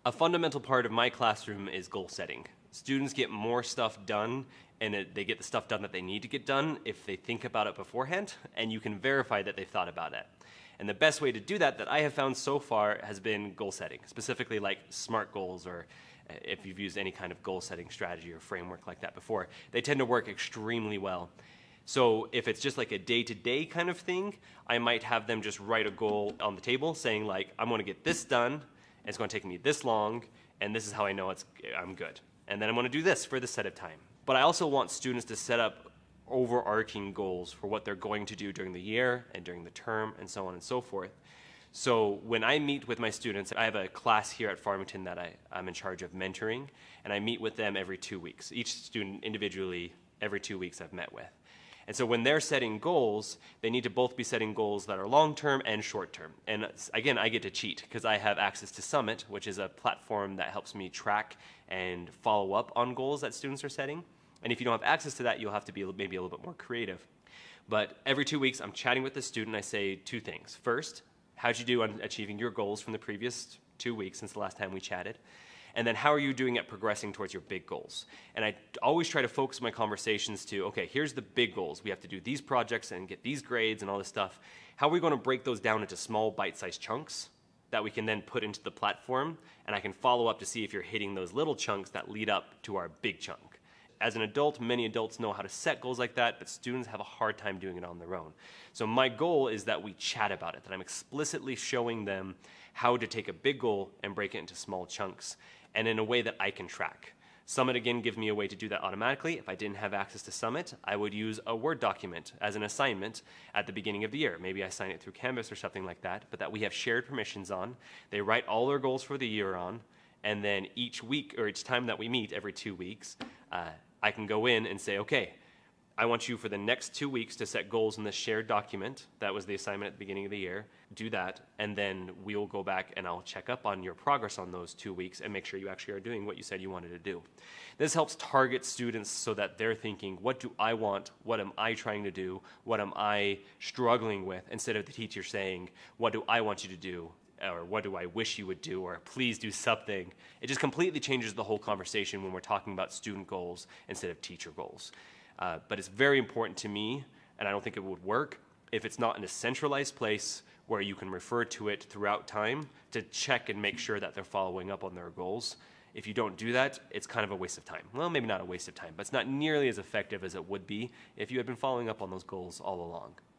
A fundamental part of my classroom is goal setting. Students get more stuff done, and they get the stuff done that they need to get done if they think about it beforehand, and you can verify that they've thought about it. And the best way to do that I have found so far has been goal setting, specifically like SMART goals, or if you've used any kind of goal setting strategy or framework like that before. They tend to work extremely well. So if it's just like a day-to-day kind of thing, I might have them just write a goal on the table saying like, I'm going to get this done, and it's going to take me this long, and this is how I know I'm good. And then I'm going to do this for this set of time. But I also want students to set up overarching goals for what they're going to do during the year and during the term and so on and so forth. So when I meet with my students, I have a class here at Farmington that I'm in charge of mentoring, and I meet with them every 2 weeks. Each student individually, every 2 weeks I've met with. And so when they're setting goals, they need to both be setting goals that are long-term and short-term. And again, I get to cheat because I have access to Summit, which is a platform that helps me track and follow up on goals that students are setting. And if you don't have access to that, you'll have to be maybe a little bit more creative. But every 2 weeks, I'm chatting with the student. I say two things. First, how'd you do on achieving your goals from the previous 2 weeks since the last time we chatted? And then how are you doing at progressing towards your big goals? And I always try to focus my conversations to, okay, here's the big goals. We have to do these projects and get these grades and all this stuff. How are we going to break those down into small bite-sized chunks that we can then put into the platform? And I can follow up to see if you're hitting those little chunks that lead up to our big chunk. As an adult, many adults know how to set goals like that, but students have a hard time doing it on their own. So my goal is that we chat about it, that I'm explicitly showing them how to take a big goal and break it into small chunks, and in a way that I can track. Summit, again, gives me a way to do that automatically. If I didn't have access to Summit, I would use a Word document as an assignment at the beginning of the year. Maybe I sign it through Canvas or something like that, but that we have shared permissions on. They write all their goals for the year on, and then each week, or each time that we meet every 2 weeks, I can go in and say, okay, I want you for the next 2 weeks to set goals in this shared document. That was the assignment at the beginning of the year. Do that, and then we will go back and I'll check up on your progress on those 2 weeks and make sure you actually are doing what you said you wanted to do. This helps target students so that they're thinking, what do I want? What am I trying to do? What am I struggling with? Instead of the teacher saying, what do I want you to do? Or what do I wish you would do, or please do something. It just completely changes the whole conversation when we're talking about student goals instead of teacher goals. But it's very important to me, and I don't think it would work if it's not in a centralized place where you can refer to it throughout time to check and make sure that they're following up on their goals. If you don't do that, it's kind of a waste of time. Well, maybe not a waste of time, but it's not nearly as effective as it would be if you had been following up on those goals all along.